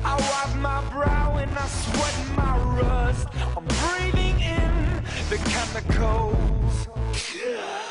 I wipe my brow and I sweat my rust. I'm breathing in the chemicals.